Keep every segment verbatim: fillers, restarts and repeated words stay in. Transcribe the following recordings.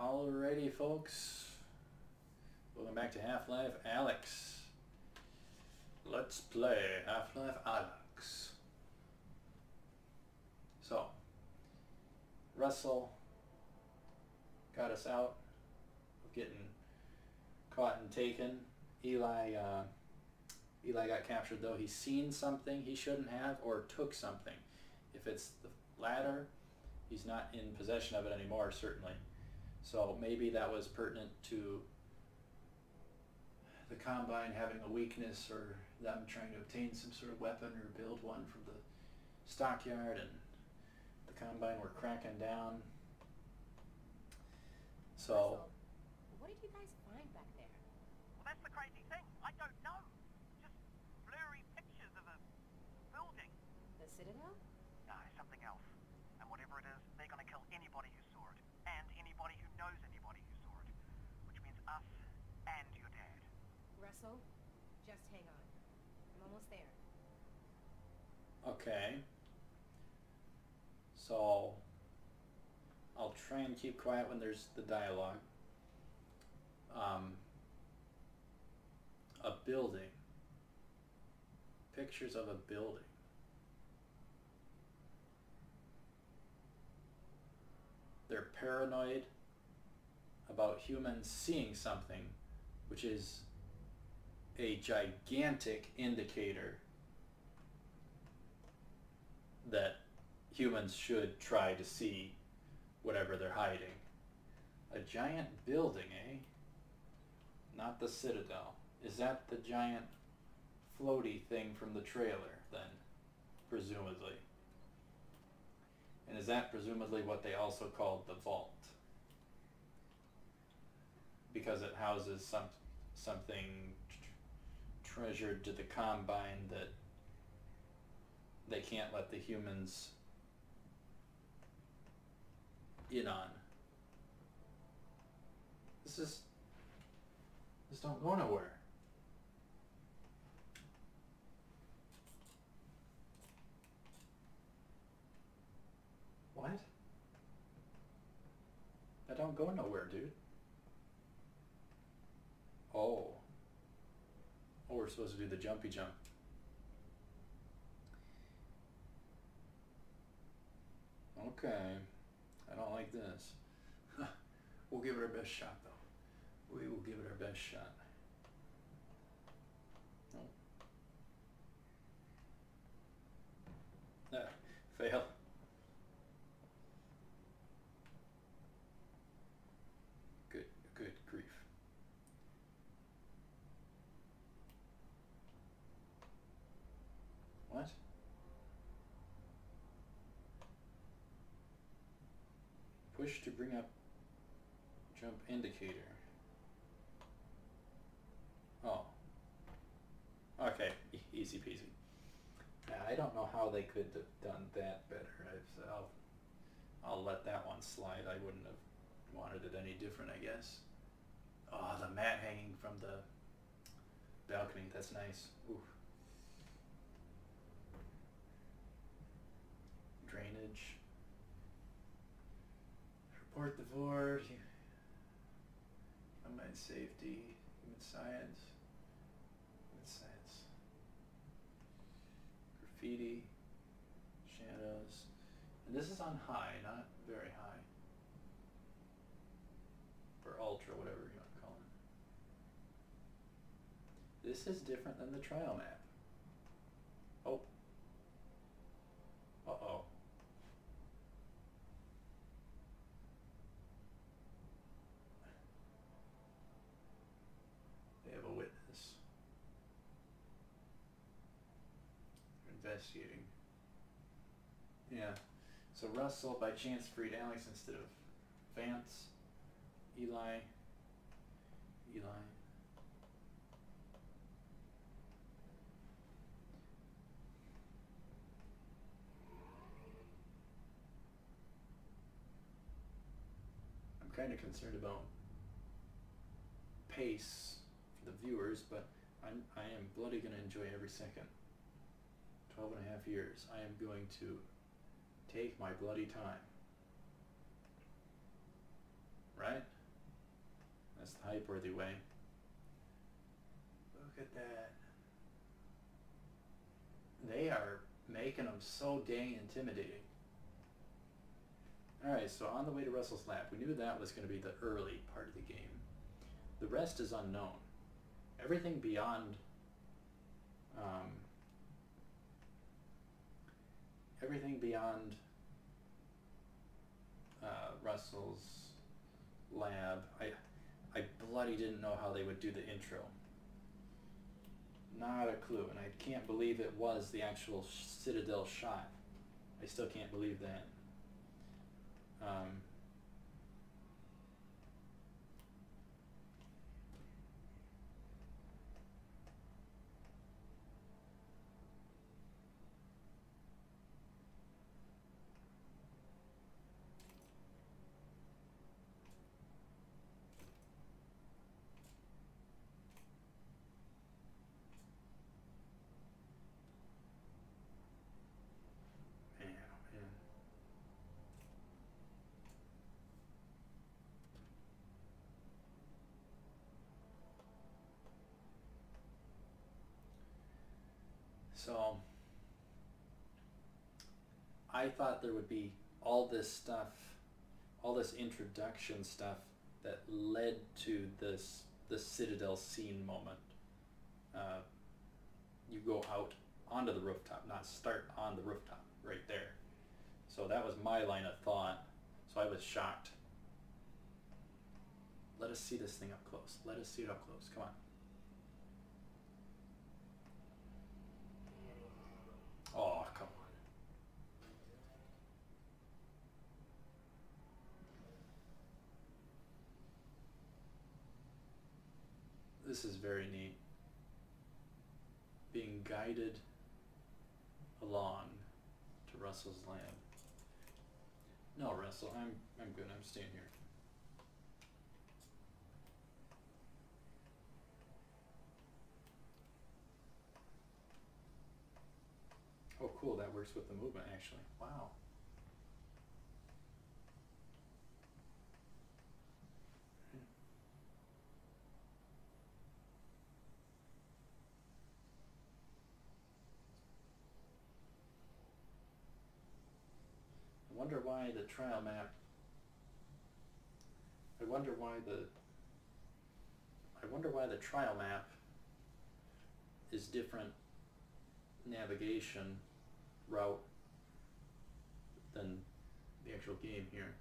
Alrighty, folks. Welcome back to Half-Life Alyx. Let's play Half-Life Alyx. So, Russel got us out of getting caught and taken. Eli, uh, Eli got captured, though. He's seen something he shouldn't have, or took something. If it's the latter, he's not in possession of it anymore, certainly. So maybe that was pertinent to the Combine having a weakness, or them trying to obtain some sort of weapon or build one from the stockyard, and the Combine were cracking down. So... Russel, what did you guys find back there? Well, that's the crazy thing. I don't know. Just blurry pictures of a building. The Citadel? No, something else. And whatever it is, they're going to kill anybody who saw it. And anybody who knows anybody who saw it. Which means us and your dad. Russel, just hang on. I'm almost there. Okay. So, I'll try and keep quiet when there's the dialogue. Um, a building. Pictures of a building. They're paranoid about humans seeing something, which is a gigantic indicator that humans should try to see whatever they're hiding. A giant building, eh? Not the Citadel. Is that the giant floaty thing from the trailer, then? Presumably. And is that presumably what they also called the vault? Because it houses some something tr treasured to the Combine that they can't let the humans in on. This is... This don't go nowhere. What? I don't go nowhere, dude. Oh. Oh, we're supposed to do the jumpy jump. Okay. I don't like this. We'll give it our best shot, though. We will give it our best shot. Oh. Ah, fail. Good, good grief. What? Push to bring up jump indicator. Oh. Okay, e easy peasy. Now, I don't know how they could have done that better. I've, I'll, I'll let that one slide. I wouldn't have wanted it any different, I guess. Oh, the mat hanging from the balcony. That's nice. Ooh. Drainage. Report the board. Human safety. Human science. Human science. Graffiti. Shadows. And this is on high, not very high. Or ultra, whatever you want to call it. This is different than the trial map. Oh. Uh-oh. They have a witness. They're investigating. Yeah. So Russel, by chance, freed Alyx instead of Vance. Eli. Eli. I'm kind of concerned about pace for the viewers, but I'm, I am bloody going to enjoy every second. Twelve and a half years. I am going to take my bloody time. Right? hype-worthy way. Look at that. They are making them so dang intimidating. Alright, so on the way to Russell's lab, we knew that was going to be the early part of the game. The rest is unknown. Everything beyond um, everything beyond uh, Russell's lab, I I bloody didn't know how they would do the intro. Not a clue, and I can't believe it was the actual Citadel shot. I still can't believe that. Um, man, oh man. So, I thought there would be all this stuff, all this introduction stuff that led to this the Citadel scene moment. Uh, you go out onto the rooftop, not start on the rooftop, right there. So that was my line of thought. So I was shocked. Let us see this thing up close. Let us see it up close. Come on. Oh, come on. This is very neat. Being guided along to Russell's lab. No, Russell, I'm I'm good. I'm staying here. Oh, cool. That works with the movement, actually. Wow. I wonder why the trial map. I wonder why the. I wonder why the trial map is different navigation route than the actual game here.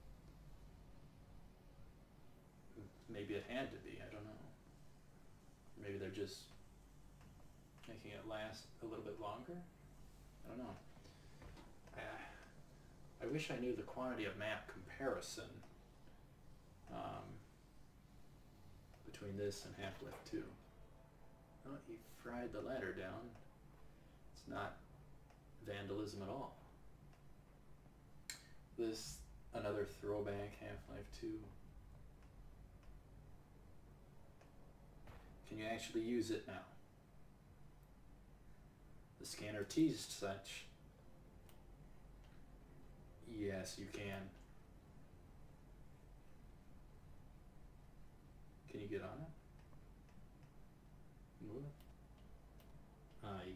Maybe it had to be, I don't know. Maybe they're just making it last a little bit longer? I don't know. I, I wish I knew the quantity of map comparison um, between this and Half-Life two. Oh, he fried the ladder down. It's not vandalism at all. This, another throwback Half-Life two. Can you actually use it now? The scanner teased such. Yes, you can. Can you get on it? Move it? Uh,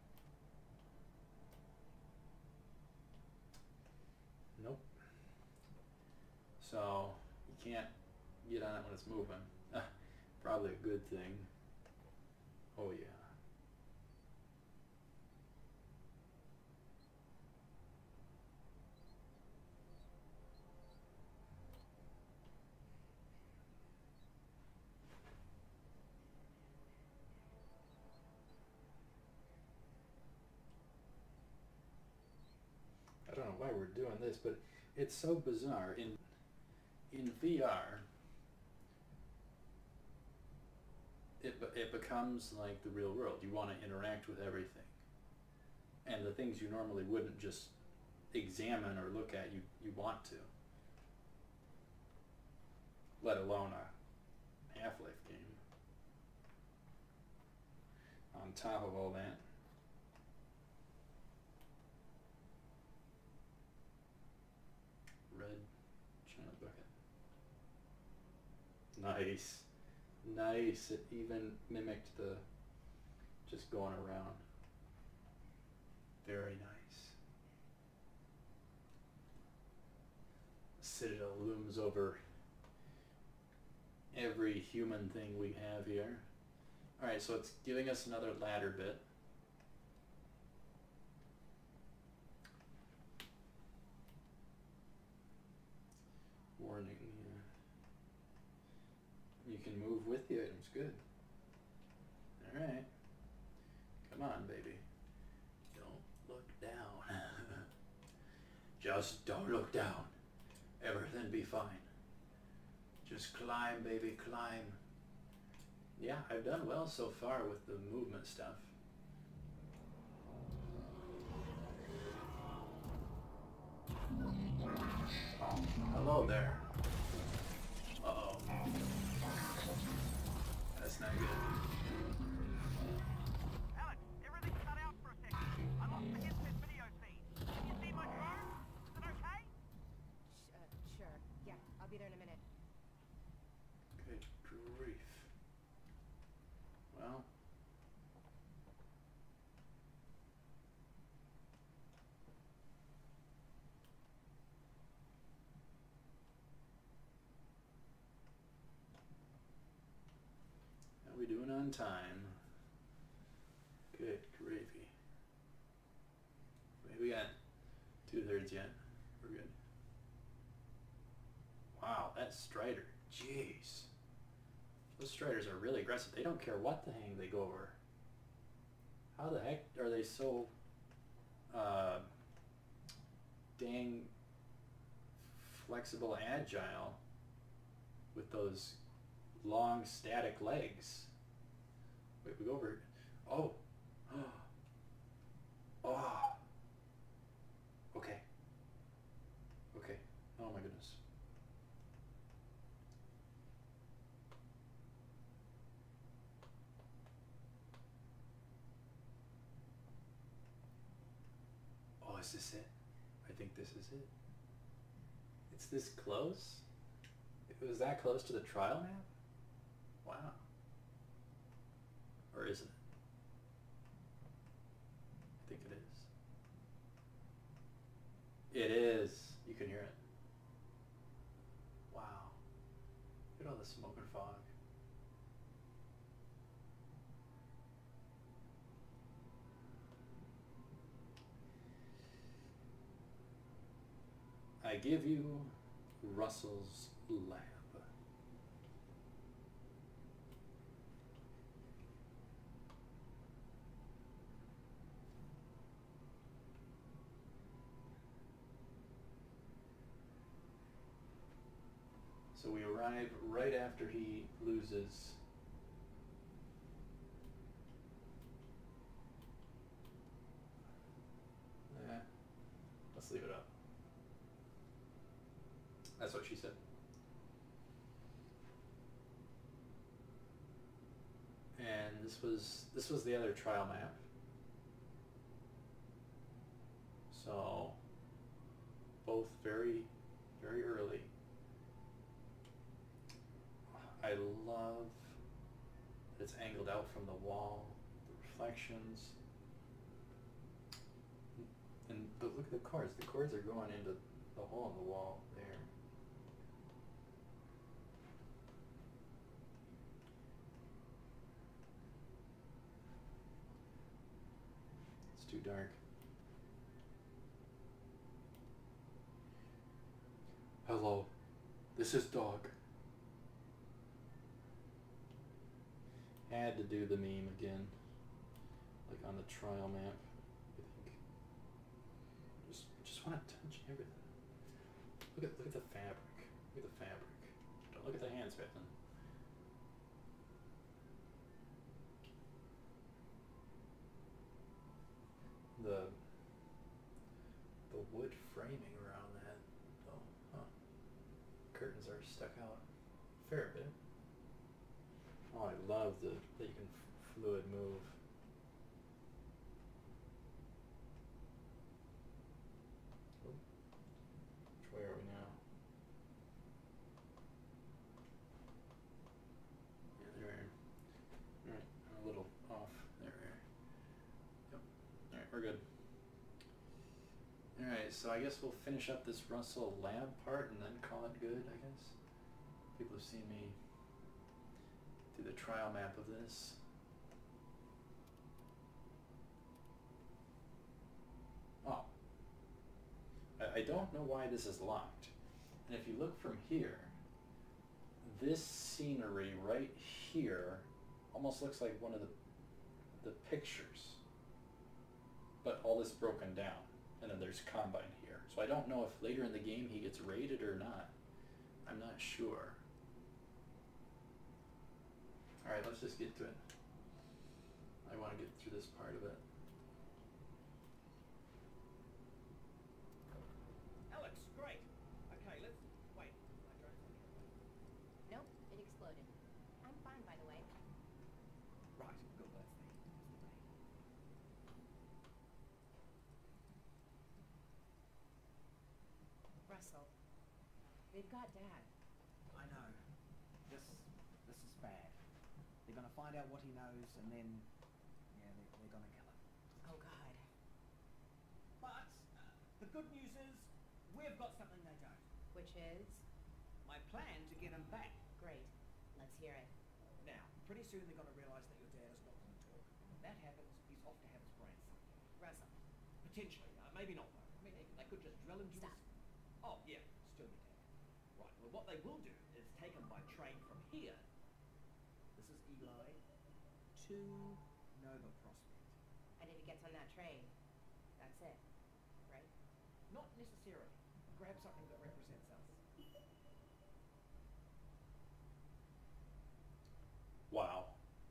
Nope. So, you can't get on it when it's moving. Probably a good thing. Oh yeah. I don't know why we're doing this, but it's so bizarre. In in V R, it it becomes like the real world. You want to interact with everything, and the things you normally wouldn't just examine or look at, you you want to. Let alone a Half-Life game. On top of all that. Red china bucket. Nice. Nice. It even mimicked the just going around. Very nice. Citadel looms over every human thing we have here. Alright, so it's giving us another ladder bit. Warning. You can move with the items. Good. Alright. Come on, baby. Don't look down. Just don't look down. Everything be fine. Just climb, baby, climb. Yeah, I've done well so far with the movement stuff. Hello there. Uh-oh. That's not good. Alex, everything cut out for a second. I lost the headset video feed. Can you see my drone? Is it okay? Sh uh, sure. Yeah, I'll be there in a minute. Good grief. Well. How we doing on time? Good gravy. Wait, we got two thirds yet. We're good. Wow, that Strider. Jeez. Those Striders are really aggressive. They don't care what the hang they go over. How the heck are they so uh, dang flexible, agile with those long static legs? Wait, we go over. Oh. Oh. Okay. Okay. Oh my goodness. Oh, is this it? I think this is it. It's this close? It was that close to the trial map? Wow. Or isn't it? I think it is. It is. You can hear it. Wow. Look at all the smoke and fog. I give you Russell's lab. So we arrive right after he loses eh, let's leave it up. That's what she said. And this was this was the other trial map. So both very, very early. I love that it's angled out from the wall, the reflections. And but look at the cords. The cords are going into the hole in the wall there. It's too dark. Hello, this is Dog. Had to do the meme again, like on the trial map. I think. Just, just want to touch everything. Look at, look at the fabric. Look at the fabric. Don't look at the hands, Bethany. The, the wood framing around that, though, huh? Curtains are stuck out a fair bit. Oh, I love the that you can f fluid move. Oh. Which way are we now? Yeah, so I guess we'll finish up this Russell lab part and then call it good, I guess. People have seen me do the trial map of this. Oh. I, I don't know why this is locked. And if you look from here, this scenery right here almost looks like one of the, the pictures. But all this broken down. And then there's Combine here. So I don't know if later in the game he gets raided or not. I'm not sure. Alright, let's just get to it. I want to get through this part of it. Alyx, great. Okay, let's... Wait. My drone's on the other way. Nope, it exploded. I'm fine, by the way. Right, good, that's the... That's the main. Russell, they've got Dad. I know. This... This is bad. They're gonna find out what he knows, and then... Yeah, they're, they're gonna kill him. Oh, God. But, uh, the good news is, we've got something they don't. Which is? My plan to get him back. Great. Let's hear it. Now, pretty soon they're gonna realise that your dad is not gonna talk. When that happens, he's off to have his brain sucked. Russell. Potentially, uh, maybe not though. I mean, they, they could just drill into Stop. his... Oh, yeah, still your dad. Right, well what they will do is take him by train from here. This is Eli to Nova Prospect. And if he gets on that train, that's it, right? Not necessarily. Grab something that represents us. Wow.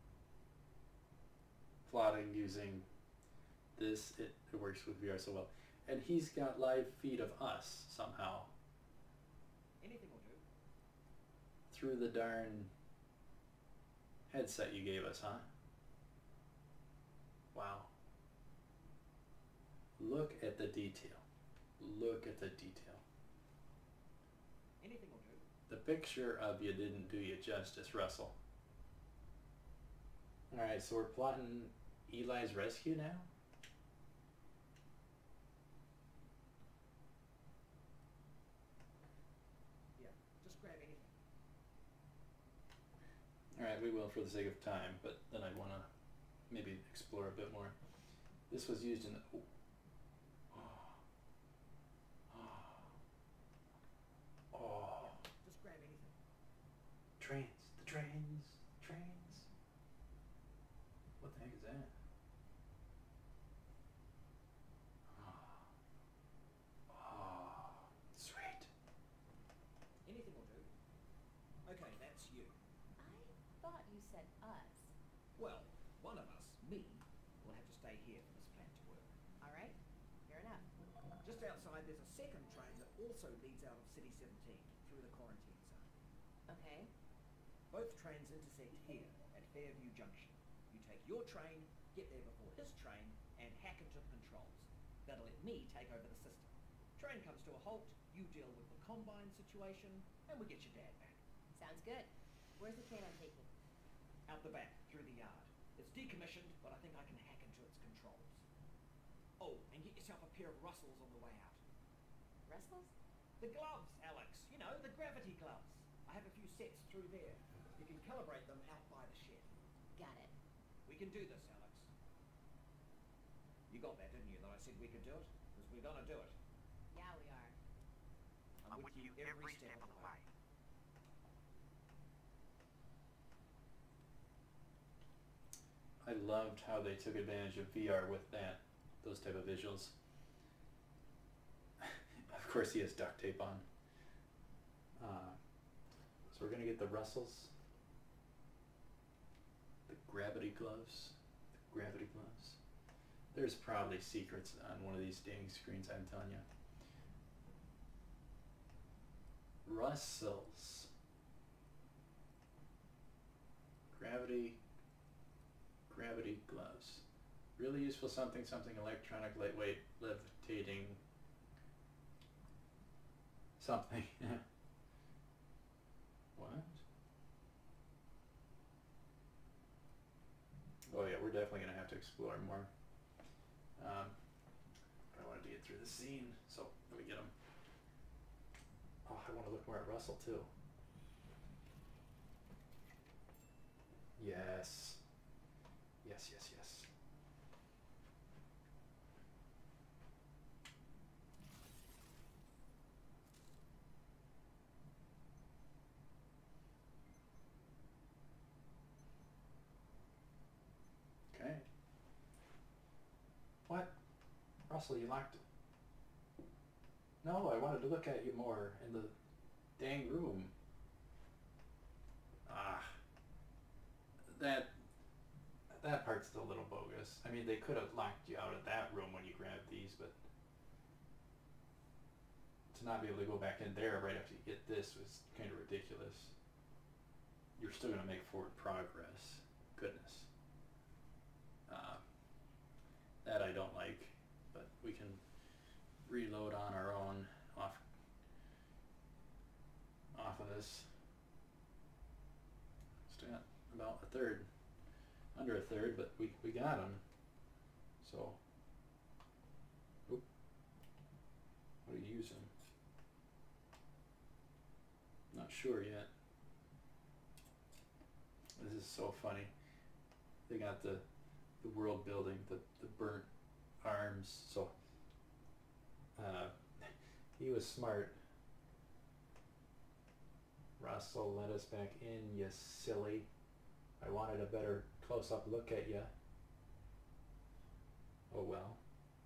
Plotting using this, it, it works with V R so well. And he's got live feed of us somehow. Anything will do. Through the darn headset you gave us, huh? Wow. Look at the detail. Look at the detail. Anything will do. The picture of you didn't do you justice, Russell. Alright, so we're plotting Eli's rescue now? Yeah, just grab anything. Alright, we will for the sake of time, but then I'd want to maybe explore a bit more. This was used in... Oh. Oh. Oh. Just grab anything. Trains. The trains. Trains. What the heck is that? Oh. Oh. Sweet. Anything will do. Okay, that's you. I thought you said us. Well, one of us, me, will have to stay here for this plan to work. All right, fair enough. Just outside, there's a second train that also leads out of City seventeen through the quarantine zone. Okay. Both trains intersect here at Fairview Junction. You take your train, get there before his train, and hack into the controls. That'll let me take over the system. Train comes to a halt, you deal with the Combine situation, and we get your dad back. Sounds good. Where's the train I'm taking? Out the back, through the yard. It's decommissioned, but I think I can hack into its controls. Oh, and get yourself a pair of Russells on the way out. Russell's? The gloves, Alyx. You know, the gravity gloves. I have a few sets through there. You can calibrate them out by the shed. Got it. We can do this, Alyx. You got that, didn't you, that I said we could do it? Because we're gonna do it. Yeah, we are. I'm, with you every step of the way. I loved how they took advantage of V R with that, those type of visuals. Of course he has duct tape on. Uh, so we're gonna get the Russells. The gravity gloves. The gravity gloves. There's probably secrets on one of these dang screens, I'm telling you. Russells. Gravity. Gravity gloves. Really useful something, something electronic, lightweight, levitating. Something. What? Oh yeah, we're definitely going to have to explore more. Um, I wanted to get get through the scene. So let me get him. Oh, I want to look more at Russell too. Yes. Yes, yes, yes. Okay. What? Russell, you locked it. No, I wanted to look at you more in the dang room. Ah. That that part's a little bogus. I mean, they could have locked you out of that room when you grabbed these, but to not be able to go back in there right after you get this was kind of ridiculous. You're still going to make forward progress. Goodness. Uh, that I don't like, but we can reload on our own off off of this. Still got about a third. Under a third, but we, we got him. So, oop. What are you using? Not sure yet. This is so funny. They got the the world building, the, the burnt arms. So, uh, he was smart. Russell, let us back in, you silly. I wanted a better close-up look at you. Oh well.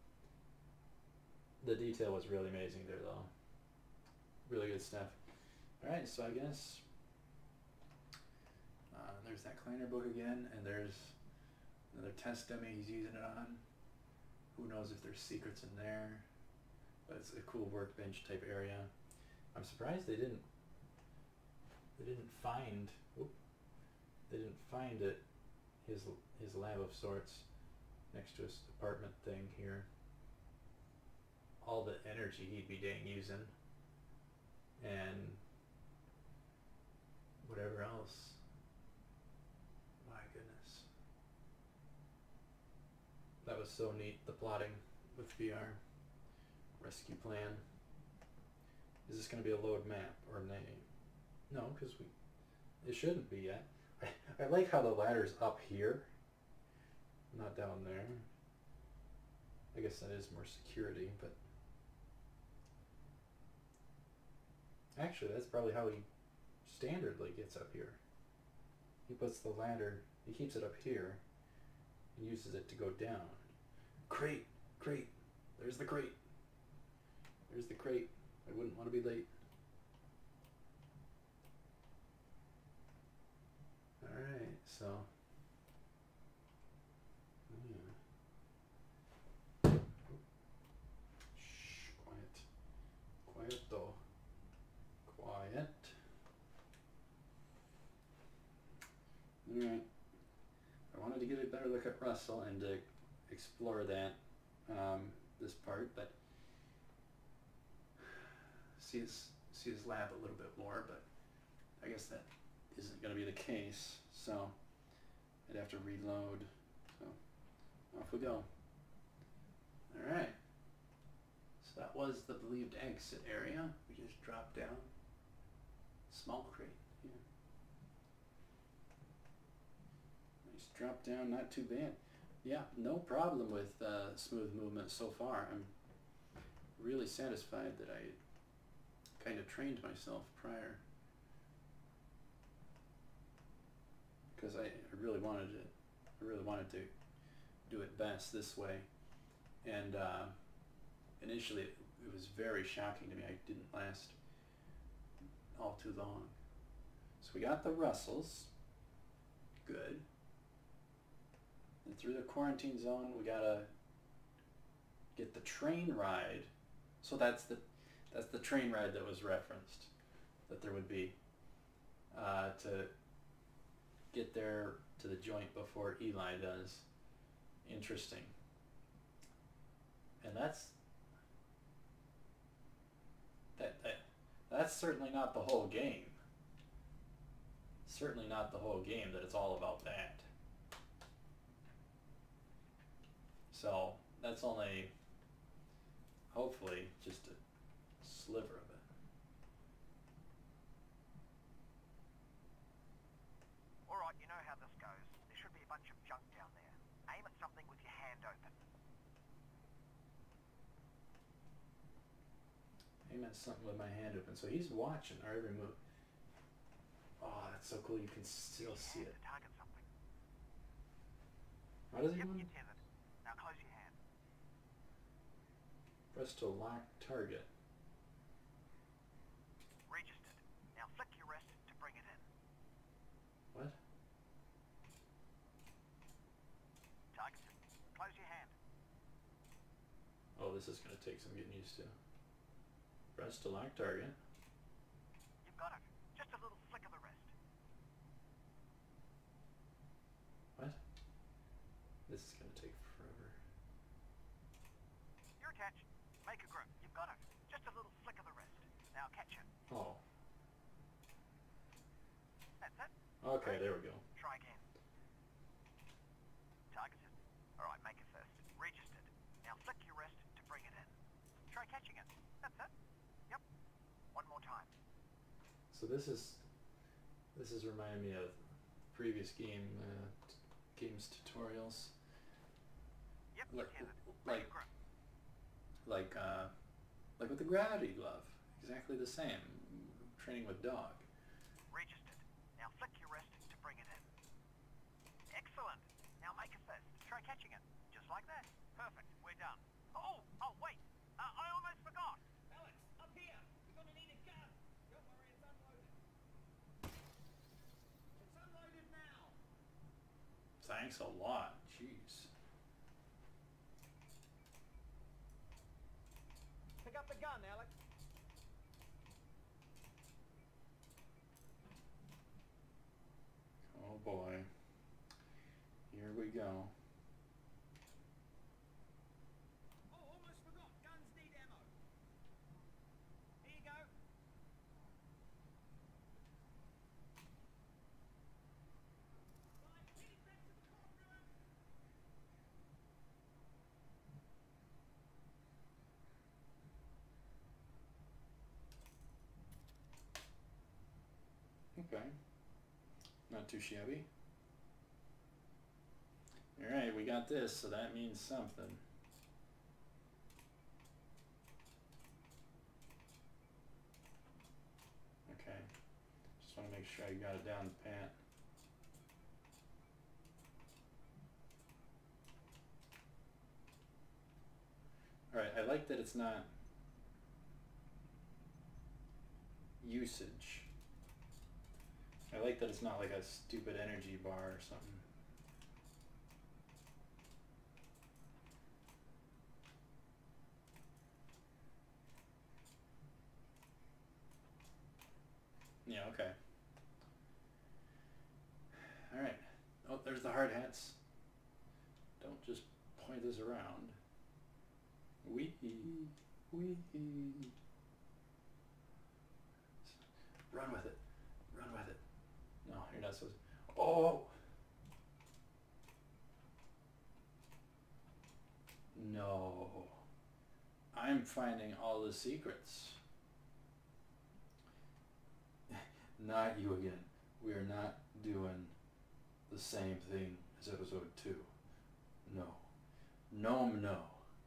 The detail was really amazing there though. Really good stuff. Alright, so I guess uh, there's that cleaner book again, and there's another test dummy he's using it on. Who knows if there's secrets in there. But it's a cool workbench type area. I'm surprised they didn't they didn't find whoop, they didn't find it his his lab of sorts next to his apartment thing here. All the energy he'd be dang using, and whatever else. My goodness, that was so neat. The plotting with V R rescue plan. Is this going to be a load map or name? No, because we it shouldn't be yet. I, I like how the ladder's up here, not down there. I guess that is more security, but actually that's probably how he standardly gets up here. He puts the ladder, he keeps it up here and uses it to go down. Crate, crate, there's the crate. There's the crate. I wouldn't want to be late. Alright, so yeah. Shh, quiet. Quiet though. Quiet. Alright. I wanted to get a better look at Russell and to explore that, um, this part, but see his, see his lab a little bit more, but I guess that isn't going to be the case, so I'd have to reload. So off we go. Alright, so that was the believed exit area. We just dropped down. Small crate here. Nice drop down, not too bad. Yeah, no problem with uh, smooth movement so far. I'm really satisfied that I kind of trained myself prior, because I, I really wanted it. I really wanted to do it best this way, and uh, initially it, it was very shocking to me. I didn't last all too long. So we got the Russells, good. And through the quarantine zone, we gotta get the train ride. So that's the that's the train ride that was referenced, that there would be, uh, to get there to the joint before Eli does. Interesting. And that's that, that that's certainly not the whole game. Certainly not the whole game that it's all about that. So that's only hopefully just a sliver of it. Alright, you know how this goes. There should be a bunch of junk down there. Aim at something with your hand open. Aim at something with my hand open. So he's watching our every move. Oh, that's so cool. You can still see it. To target something. How does he Yep, want? you're tethered. Now close your hand. Press to lock target. Registered. Now flick your wrist to bring it in. What? Targeted. Close your hand. Oh, this is going to take some getting used to. Press to lock target. You've got it. Just a little flick of the wrist. What? This is going to take forever. You're attached. Make a grip. You've got it. Just a little flick of the wrist. Now catch it. Oh. That's it. Okay, there we go. Try again. Targeted. Alright, make a fist. Registered. Now flick your wrist to bring it in. Try catching it. That's it. Yep. One more time. So this is this is reminding me of previous game uh, t- games tutorials. Yep, Like- you're tethered. like- Make a grip. Like uh, like with the gravity glove. Exactly the same. Training with dog. Registered. Now flick your wrist to bring it in. Excellent. Now make a fist. Try catching it. Just like that. Perfect. We're done. Oh, oh wait. Uh, I almost forgot. Alyx, up here! You're gonna need a gun! Don't worry, it's unloaded. It's unloaded now! Thanks a lot. Jeez. Pick up the gun, Alyx. Oh boy. Here we go. Oh, almost forgot. Guns need ammo. Here you go. Right, heading back to the courtroom. Okay. Not too shabby. Alright, we got this, so that means something. Okay. Just want to make sure I got it down pat. Alright, I like that it's not usage. I like that it's not like a stupid energy bar or something. Yeah, okay. Alright. Oh, there's the hard hats. Don't just point this around. Wee. Wee. Run with it. Run with it. No, you're not supposed to. Oh! No. I'm finding all the secrets. Not you again. We are not doing the same thing as episode two. No. No, no.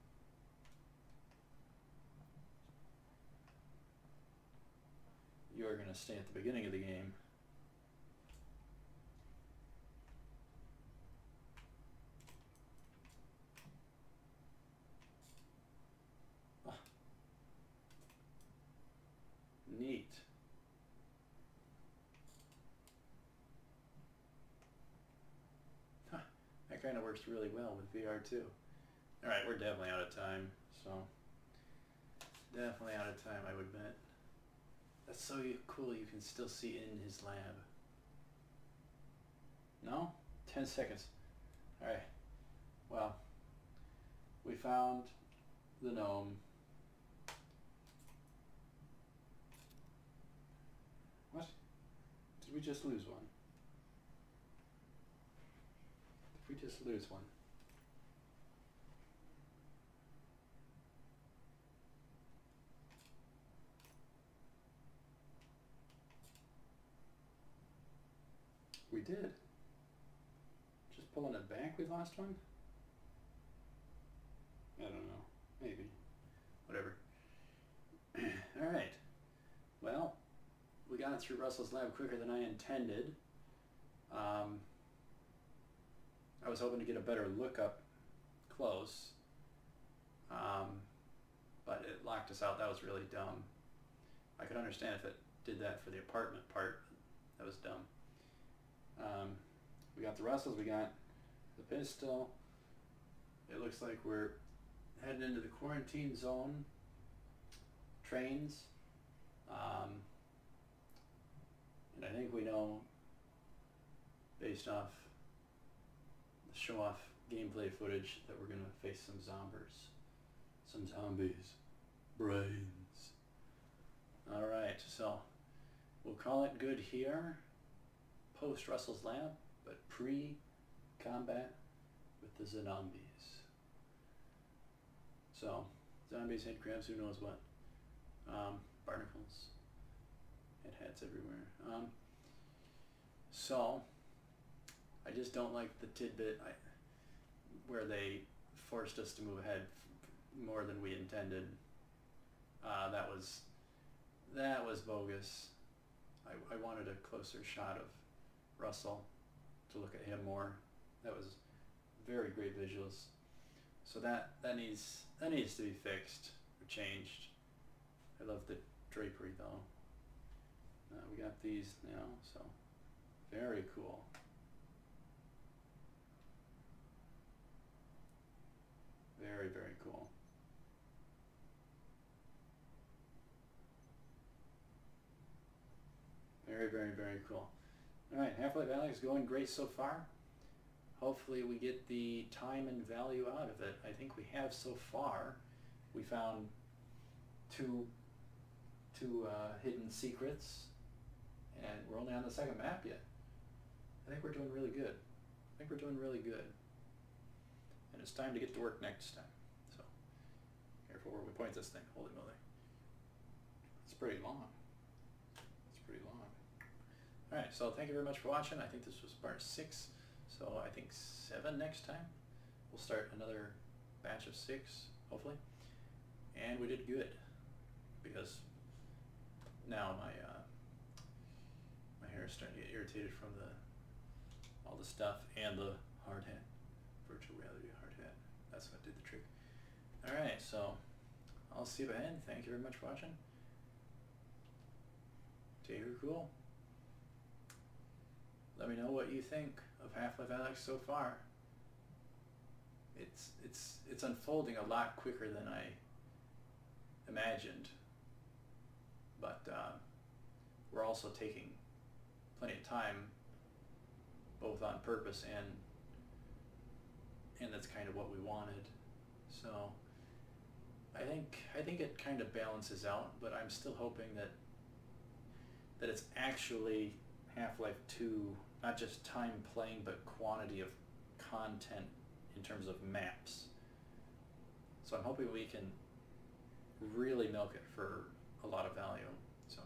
You are going to stay at the beginning of the game. Ah. Neat. Huh. That kind of works really well with V R too. Alright, we're definitely out of time, so definitely out of time, I would admit. That's so cool you can still see in his lab. No? Ten seconds. Alright. Well, we found the gnome. What? Did we just lose one? Did we just lose one? we did. Just pulling it back, we lost one? I don't know. Maybe. Whatever. Alright. Well, we got through Russell's lab quicker than I intended. Um, I was hoping to get a better look up close. Um, but it locked us out. That was really dumb. I could understand if it did that for the apartment part. That was dumb. Um, we got the Russells, we got the pistol. It looks like we're heading into the quarantine zone. Trains. Um, and I think we know, based off the show-off gameplay footage, that we're going to face some zombers. Some zombies. Brains. Alright, so we'll call it good here. Post Russell's lab, but pre-combat with the zombies. So, zombies, head crabs, who knows what. Um, barnacles. Head hats everywhere. Um, so, I just don't like the tidbit I, where they forced us to move ahead f more than we intended. Uh, that was that was bogus. I, I wanted a closer shot of Russell to look at him more. That was very great visuals. So that that needs that needs to be fixed or changed. I love the drapery though. Uh, we got these now, so very cool. Very, very cool. Very, very, very cool. Alright, Half-Life Alyx going great so far. Hopefully we get the time and value out of it. I think we have so far. We found two, two uh, hidden secrets, and we're only on the second map yet. I think we're doing really good. I think we're doing really good. And it's time to get to work next time. So, careful where we point this thing. Holy moly. It's pretty long. It's pretty long. Alright, so thank you very much for watching. I think this was part six. So I think seven next time. We'll start another batch of six, hopefully. And we did good. Because now my uh, my hair is starting to get irritated from the all the stuff and the hard hat. Virtual reality hard hat. That's what did the trick. Alright, so I'll see you ahead. Thank you very much for watching. Take her cool. Let me know what you think of Half-Life Alyx so far. It's it's it's unfolding a lot quicker than I imagined. But uh, we're also taking plenty of time, both on purpose and and that's kind of what we wanted. So I think I think it kind of balances out, but I'm still hoping that that it's actually Half-Life two, not just time playing, but quantity of content in terms of maps. So I'm hoping we can really milk it for a lot of value. So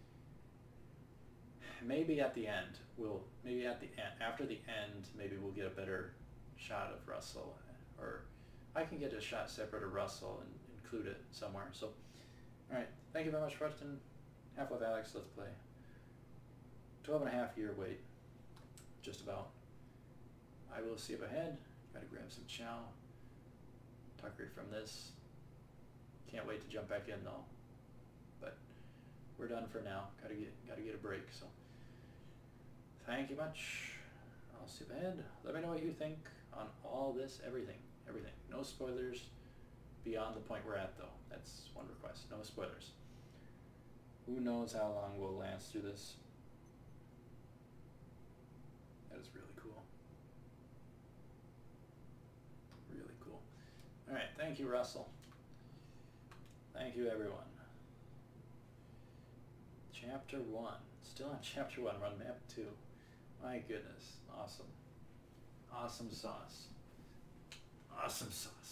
maybe at the end we'll maybe at the end after the end maybe we'll get a better shot of Russell, or I can get a shot separate of Russell and include it somewhere. So alright, thank you very much for watching Half-Life Alyx Let's Play. twelve and a half year wait, just about. I will see you up ahead. Gotta grab some chow. Tucker from this. Can't wait to jump back in though. But we're done for now. Gotta get gotta get a break. So thank you much. I'll see you up ahead. Let me know what you think on all this, everything, everything. No spoilers beyond the point we're at though. That's one request. No spoilers. Who knows how long we'll last through this. That is really cool. Really cool. Alright, thank you, Russell. Thank you, everyone. Chapter one. Still on chapter one, we're on map two. My goodness. Awesome. Awesome sauce. Awesome sauce.